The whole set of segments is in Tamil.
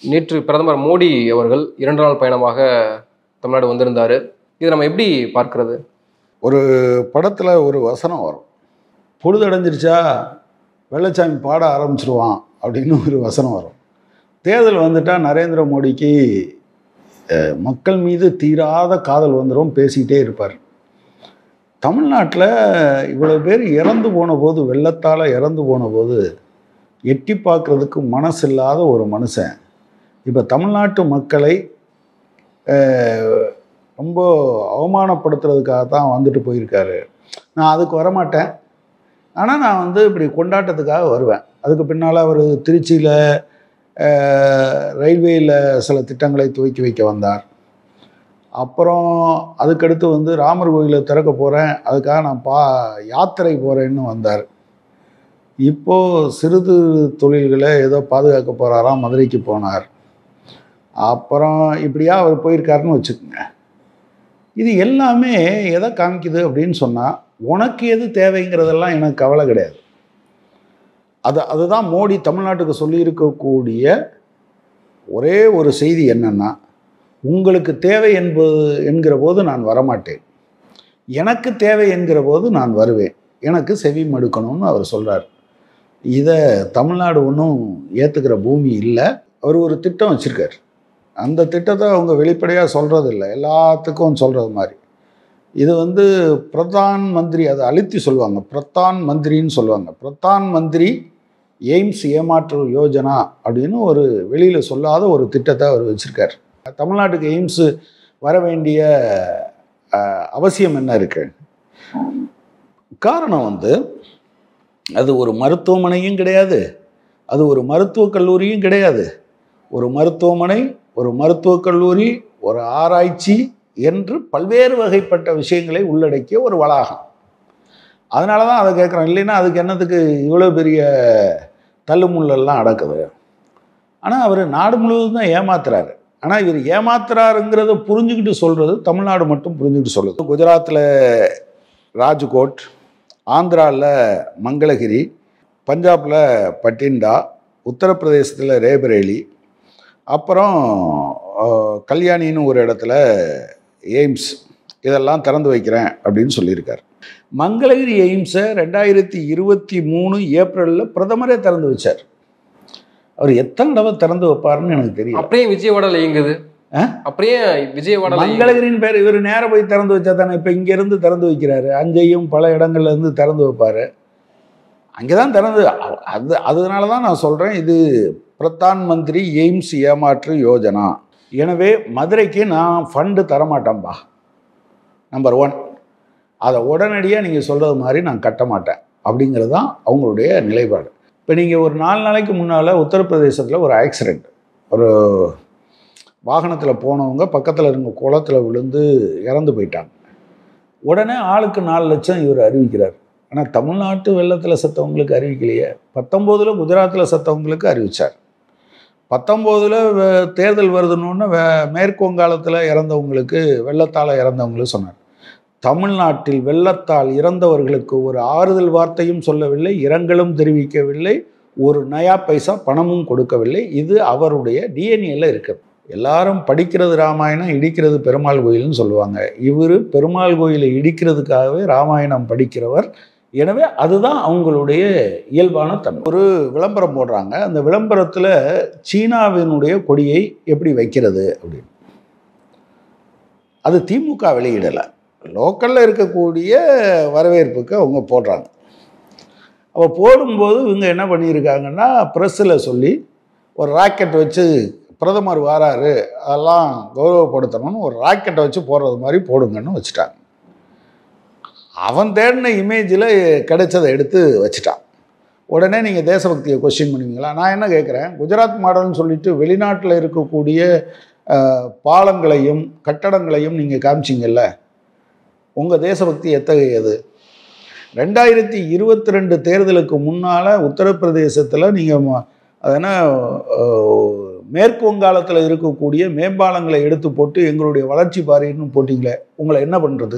நேற்று பிரதமர் மோடி அவர்கள் 2 நாள் பயணமாக தமிழ்நாடு வந்திருந்தாரு. இதை நம்ம எப்படி பார்க்கிறது? ஒரு படத்தில் ஒரு வசனம் வரும், பொழுதடைஞ்சிருச்சா வெள்ளச்சாமி பாட ஆரம்பிச்சிருவான் அப்படின்னு ஒரு வசனம் வரும். தேர்தல் வந்துட்டால் நரேந்திர மோடிக்கு மக்கள் மீது தீராத காதல் வந்துடும், பேசிக்கிட்டே இருப்பார். தமிழ்நாட்டில் இவ்வளோ பேர் இறந்து போன போது, வெள்ளத்தால் இறந்து போன போது எட்டி பார்க்குறதுக்கு மனசு இல்லாத ஒரு மனுஷன் இப்போ தமிழ்நாட்டு மக்களை ரொம்ப அவமானப்படுத்துறதுக்காக தான் வந்துட்டு போயிருக்காரு. நான் அதுக்கு வரமாட்டேன், ஆனால் நான் இப்படி கொண்டாட்டத்துக்காக வருவேன். அதுக்கு பின்னால் அவர் திருச்சியில் ரயில்வேயில் சில திட்டங்களை துவக்கி வைக்க வந்தார். அப்புறம் அதுக்கடுத்து ராமர் கோயிலை திறக்க போகிறேன், அதுக்காக நான் யாத்திரை போகிறேன்னு வந்தார். இப்போது சிறு தொழில்களை ஏதோ பாதுகாக்க போகிறாராம், மதுரைக்கு போனார். அப்புறம் இப்படியா அவர் போயிருக்காருன்னு வச்சுக்கோங்க. இது எல்லாமே எதை காமிக்குது அப்படின்னு சொன்னால், உனக்கு எது தேவைங்கிறதெல்லாம் எனக்கு கவலை கிடையாது. அதுதான் மோடி தமிழ்நாட்டுக்கு சொல்லியிருக்கக்கூடிய ஒரே ஒரு செய்தி என்னன்னா, உங்களுக்கு தேவை என்கிற போது நான் வரமாட்டேன், எனக்கு தேவை என்கிற போது நான் வருவேன், எனக்கு செவி மடுக்கணும்னு அவர் சொல்கிறார். இதை தமிழ்நாடு ஒன்றும் ஏற்றுக்கிற பூமி இல்லை. அவர் ஒரு திட்டம் வச்சுருக்கார். அந்த திட்டத்தை அவங்க வெளிப்படையாக சொல்கிறது இல்லை, எல்லாத்துக்கும் சொல்கிறது மாதிரி. இது பிரதான் மந்திரி, அதை அழுத்தி சொல்லுவாங்க, பிரதான் மந்திரின்னு சொல்லுவாங்க. பிரதான் மந்திரி எய்ம்ஸ் ஏமாற்று யோஜனா அப்படின்னு ஒரு வெளியில் சொல்லாத ஒரு திட்டத்தை அவர் வச்சுருக்கார். தமிழ்நாட்டுக்கு எய்ம்ஸு வர வேண்டிய அவசியம் என்ன இருக்கு? காரணம் அது ஒரு மருத்துவமனையும் கிடையாது, அது ஒரு மருத்துவக் கல்லூரியும் கிடையாது. ஒரு மருத்துவமனை, ஒரு மருத்துவக் கல்லூரி, ஒரு ஆராய்ச்சி என்று பல்வேறு வகைப்பட்ட விஷயங்களை உள்ளடக்கிய ஒரு வளாகம். அதனால தான் அதை கேட்குறோம். இல்லைன்னா அதுக்கு என்னத்துக்கு இவ்வளோ பெரிய தள்ளுமுள்ளெல்லாம் அடக்குது? ஆனால் அவர் நாடு முழுவதும் தான் ஏமாத்துறாரு. ஆனால் இவர் ஏமாத்துறாருங்கிறத புரிஞ்சுக்கிட்டு சொல்கிறது தமிழ்நாடு மட்டும் புரிஞ்சுக்கிட்டு சொல்லுது. குஜராத்தில் ராஜ்கோட், ஆந்திராவில் மங்களகிரி, பஞ்சாபில் பட்டிண்டா, உத்தரப்பிரதேசத்தில் ரேபரேலி, அப்புறம் கல்யாணின்னு ஒரு இடத்துல எய்ம்ஸ், இதெல்லாம் திறந்து வைக்கிறேன் அப்படின்னு சொல்லியிருக்கார். மங்களகிரி எய்ம்ஸை 2023 ஏப்ரலில் பிரதமரே திறந்து வச்சார். அவர் எத்தனை தடவை திறந்து வைப்பாருன்னு எனக்கு தெரியும். அப்படியே விஜயவாடாவில் இயங்குது. அப்படியே விஜயவாடா மங்களகிரின்னு பேர். இவர் நேரம் போய் திறந்து வச்சா தானே. இப்போ இங்கேருந்து திறந்து வைக்கிறாரு, அங்கேயும் பல இடங்கள்லேருந்து திறந்து வைப்பார். அங்கே தான் திறந்து அதனால தான் நான் சொல்கிறேன், இது பிரதான் மந்திரி எய்ம்ஸ் ஏமாற்று யோஜனா. எனவே மதுரைக்கு நான் ஃபண்டு தரமாட்டேன்பா, நம்பர் 1. அதை உடனடியாக நீங்கள் சொல்கிறது மாதிரி நான் கட்ட மாட்டேன் அப்படிங்கிறது தான் அவங்களுடைய நிலைப்பாடு. இப்போ நீங்கள் ஒரு 4 நாளைக்கு முன்னால் உத்தரப்பிரதேசத்தில் ஒரு ஆக்சிடெண்ட், ஒரு வாகனத்தில் போனவங்க பக்கத்தில் இருந்த குளத்தில் விழுந்து இறந்து போயிட்டாங்க. உடனே ஆளுக்கு 4 லட்சம் இவர் அறிவிக்கிறார். ஆனால் தமிழ்நாட்டு வெள்ளத்தில் செத்தவங்களுக்கு அறிவிக்கலையே. 19 குஜராத்தில் செத்தவங்களுக்கு அறிவித்தார். 19 தேர்தல் வருதுன்னு மேற்கு வங்காளத்தில் இறந்தவங்களுக்கு, வெள்ளத்தால் இறந்தவங்களுக்கு சொன்னார். தமிழ்நாட்டில் வெள்ளத்தால் இறந்தவர்களுக்கு ஒரு ஆறுதல் வார்த்தையும் சொல்லவில்லை, இரங்கலும் தெரிவிக்கவில்லை, ஒரு நயா பைசா பணமும் கொடுக்கவில்லை. இது அவருடைய டிஎன்ஏல இருக்குது. எல்லாரும் படிக்கிறது ராமாயணம், இடிக்கிறது பெருமாள் கோயில்னு சொல்லுவாங்க. இவர் பெருமாள் கோயிலை இடிக்கிறதுக்காகவே ராமாயணம் படிக்கிறவர். எனவே அதுதான் அவங்களுடைய இயல்பான தன்மை. ஒரு விளம்பரம் போடுறாங்க, அந்த விளம்பரத்தில் சீனாவினுடைய கொடியை எப்படி வைக்கிறது அப்படின்னு. அது திமுக வெளியிடலை, லோக்கலில் இருக்கக்கூடிய வரவேற்புக்கு அவங்க போடுறாங்க. அப்போ போடும்போது இவங்க என்ன பண்ணியிருக்காங்கன்னா, ப்ரெஸ்ஸில் சொல்லி ஒரு ராக்கெட் வச்சு பிரதமர் வாராரு, அதெல்லாம் கௌரவப்படுத்தணும்னு ஒரு ராக்கெட்டை வச்சு போடுறது மாதிரி போடுங்கன்னு வச்சுட்டாங்க. அவன் தேடின இமேஜில் கிடைச்சதை எடுத்து வச்சுட்டான். உடனே நீங்கள் தேசபக்தியை கொஸ்டின் பண்ணுவீங்களா? நான் என்ன கேட்குறேன், குஜராத் மாடல்னு சொல்லிட்டு வெளிநாட்டில் இருக்கக்கூடிய பாலங்களையும் கட்டடங்களையும் நீங்கள் காமிச்சிங்கல்ல, உங்கள் தேசபக்தி எத்தகையது? 2022 தேர்தலுக்கு முன்னால் உத்தரப்பிரதேசத்தில் நீங்கள் அதனா மேற்கு வங்காளத்தில் இருக்கக்கூடிய மேம்பாலங்களை எடுத்து போட்டு எங்களுடைய வளர்ச்சி பாரின்னு போட்டிங்களே, உங்களை என்ன பண்ணுறது?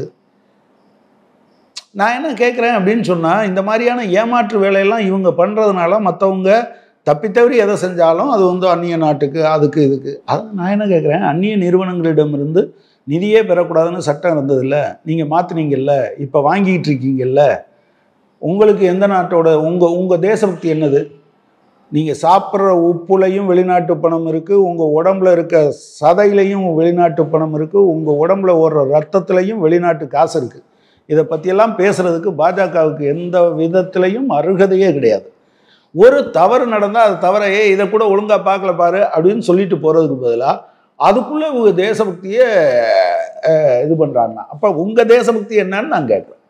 நான் என்ன கேட்குறேன் அப்படின்னு சொன்னால், இந்த மாதிரியான ஏமாற்று வேலையெல்லாம் இவங்க பண்ணுறதுனால மற்றவங்க தப்பித்தவறி எதை செஞ்சாலும் அது வந்து அந்நிய நாட்டுக்கு அதுக்கு இதுக்கு. அது நான் என்ன கேட்குறேன், அந்நிய நிறுவனங்களிடமிருந்து நிதியே பெறக்கூடாதுன்னு சட்டம் இருந்ததில்ல, நீங்கள் மாற்றினீங்கல்ல, இப்போ வாங்கிட்டு இருக்கீங்கல்ல. உங்களுக்கு எந்த நாட்டோட உங்கள் தேசபக்தி என்னது? நீங்கள் சாப்பிட்ற உப்புலையும் வெளிநாட்டு பணம் இருக்குது, உங்கள் உடம்புல இருக்க சதையிலையும் வெளிநாட்டு பணம் இருக்குது, உங்கள் உடம்புல ஓடுற ரத்தத்துலையும் வெளிநாட்டு காசு இருக்குது. இதை பற்றியெல்லாம் பேசுகிறதுக்கு பாஜகவுக்கு எந்த விதத்திலையும் அருகதையே கிடையாது. ஒரு தவறு நடந்தால் அது தவற இதை கூட ஒழுங்காக பார்க்கல பாரு அப்படின்னு சொல்லிட்டு போகிறதுக்கு பதிலாக அதுக்குள்ளே உங்கள் தேசபக்தியை இது பண்ணுறாங்கன்னா, அப்போ உங்கள் தேசபக்தி என்னன்னு நான் கேட்குறேன்.